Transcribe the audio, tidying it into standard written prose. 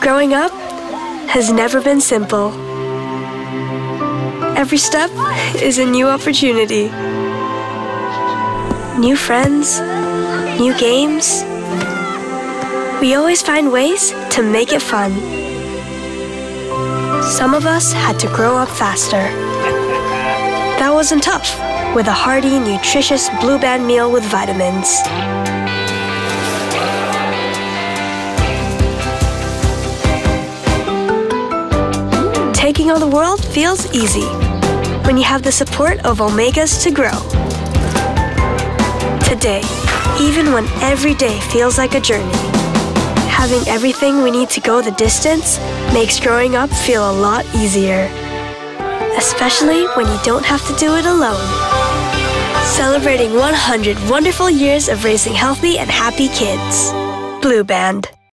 Growing up has never been simple. Every step is a new opportunity. New friends, new games. We always find ways to make it fun. Some of us had to grow up faster. That wasn't tough, with a hearty, nutritious Blue Band meal with vitamins. Taking on the world feels easy when you have the support of omegas to grow. Today, even when every day feels like a journey, having everything we need to go the distance makes growing up feel a lot easier. Especially when you don't have to do it alone. Celebrating 100 wonderful years of raising healthy and happy kids. Blue Band.